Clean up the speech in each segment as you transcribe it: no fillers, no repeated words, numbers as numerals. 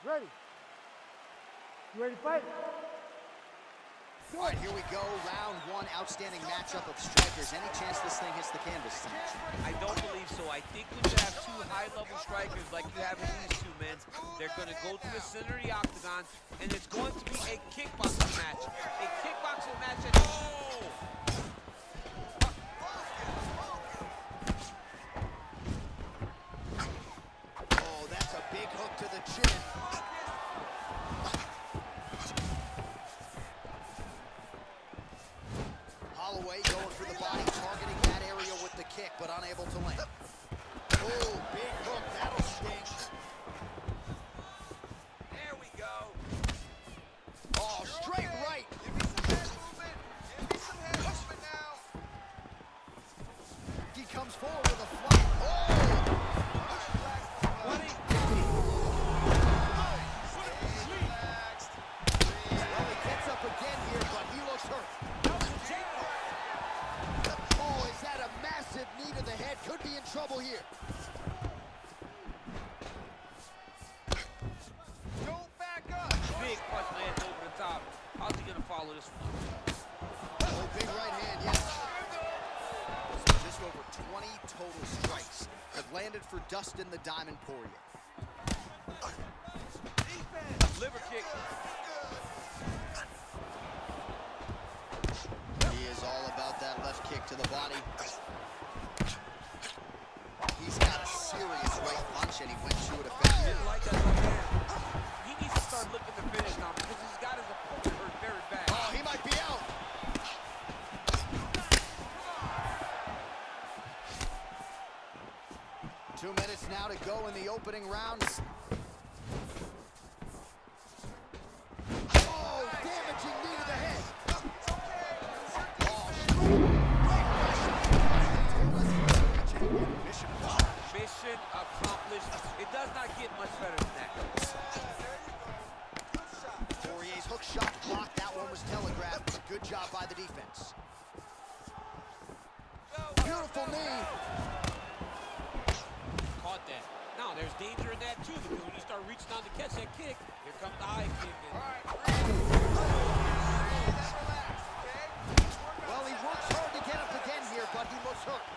Ready. You ready to fight? All right, here we go. Round one, outstanding matchup of strikers. Any chance this thing hits the canvas tonight? I don't believe so. I think when you have two high-level strikers like you have in these two men, they're going to go to the center of the octagon, and it's going to be a kickboxing match. A kickboxing match at Oh, that's a big hook to the chin. Holloway going for the body, targeting that area with the kick, but unable to land. Oh, big hook, that'll sting. There we go. Oh, straight right. Give me some head movement. Give me some head movement now. He comes forward with a fly. Oh! Buddy. Well, he gets up again here, but he looks hurt. Oh, is that a massive knee to the head? Could be in trouble here. Don't back up. Big punch lands over the top. How's he going to follow this one? Oh, big right hand, yes. So just over 20 total strikes have landed for Dustin the Diamond Poirier. Liver kick. He is all about that left kick to the body. He's got a serious right punch, and he went to it effectively. Didn't like that right hand. He needs to start looking to finish now because he's got his opponent hurt very bad. Oh, he might be out. 2 minutes now to go in the opening round. Oh, damaging knee to the head. Mission accomplished. It does not get much better than that. Poirier's hook shot blocked. That one was telegraphed. Good job by the defense. Beautiful knee. Caught that. Now, there's danger in that, too, because when you start reaching down to catch that kick, here comes the high kick. Well, he works hard to get up again here, but he looks hurt.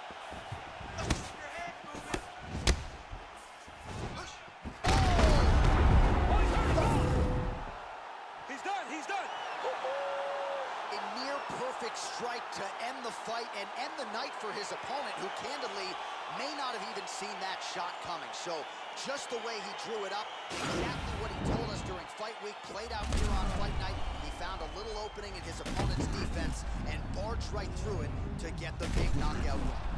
He's done. He's done. A near-perfect strike to end the fight and end the night for his opponent, who candidly may not have even seen that shot coming. So just the way he drew it up, exactly what he told us during fight week, played out here on fight night. He found a little opening in his opponent's defense and barged right through it to get the big knockout win.